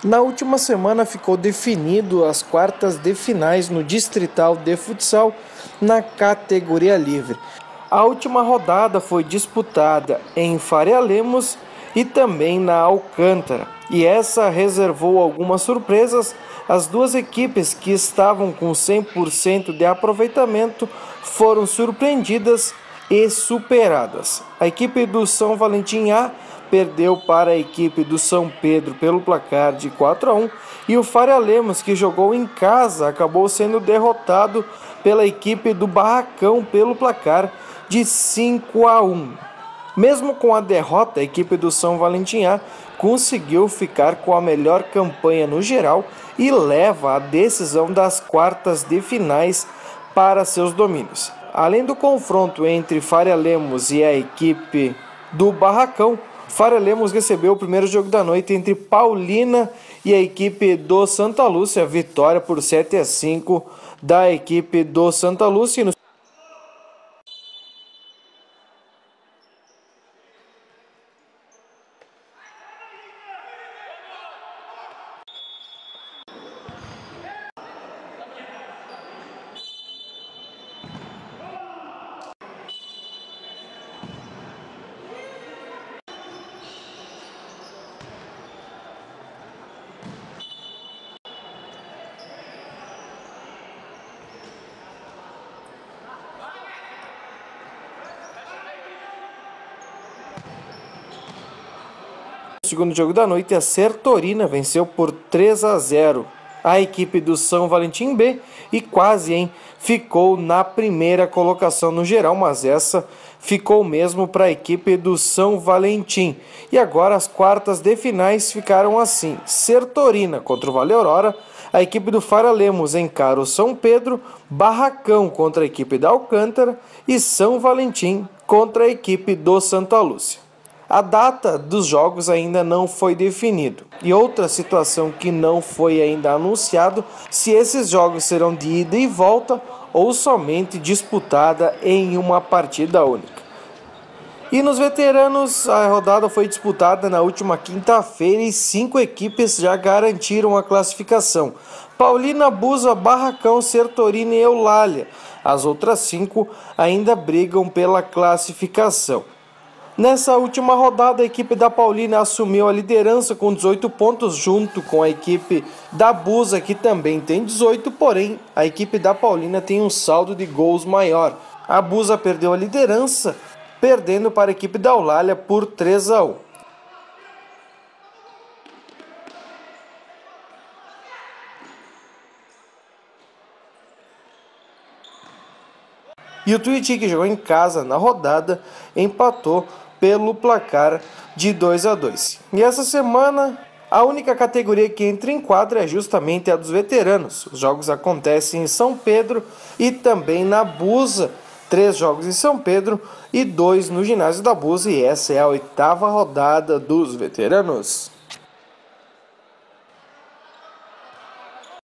Na última semana ficou definido as quartas de finais no Distrital de Futsal na categoria livre. A última rodada foi disputada em Faria Lemos e também na Alcântara, e essa reservou algumas surpresas. As duas equipes que estavam com 100% de aproveitamento foram surpreendidas e superadas. A equipe do São Valentim A perdeu para a equipe do São Pedro pelo placar de 4-1 e o Faria Lemos, que jogou em casa, acabou sendo derrotado pela equipe do Barracão pelo placar de 5-1. Mesmo com a derrota, a equipe do São Valentim A conseguiu ficar com a melhor campanha no geral e leva a decisão das quartas de finais para seus domínios. Além do confronto entre Faria Lemos e a equipe do Barracão, Faria Lemos recebeu o primeiro jogo da noite entre Paulina e a equipe do Santa Lúcia, vitória por 7-5 da equipe do Santa Lúcia. No segundo jogo da noite, a Sertorina venceu por 3-0 a equipe do São Valentim B e quase ficou na primeira colocação no geral, mas essa ficou mesmo para a equipe do São Valentim. E agora as quartas de finais ficaram assim: Sertorina contra o Vale Aurora, a equipe do Faria Lemos encara o São Pedro, Barracão contra a equipe da Alcântara e São Valentim contra a equipe do Santa Lúcia. A data dos jogos ainda não foi definido. E outra situação que não foi ainda anunciado, se esses jogos serão de ida e volta ou somente disputada em uma partida única. E nos veteranos, a rodada foi disputada na última quinta-feira e 5 equipes já garantiram a classificação: Paulina, Busa, Barracão, Sertorina e Eulália. As outras 5 ainda brigam pela classificação. Nessa última rodada, a equipe da Paulina assumiu a liderança com 18 pontos, junto com a equipe da Busa, que também tem 18, porém a equipe da Paulina tem um saldo de gols maior. A Busa perdeu a liderança, perdendo para a equipe da Eulália por 3-1. E o Tuiuti, que jogou em casa na rodada, empatou pelo placar de 2-2. E essa semana, a única categoria que entra em quadra é justamente a dos veteranos. Os jogos acontecem em São Pedro e também na Busa. 3 jogos em São Pedro e 2 no ginásio da Busa. E essa é a 8ª rodada dos veteranos.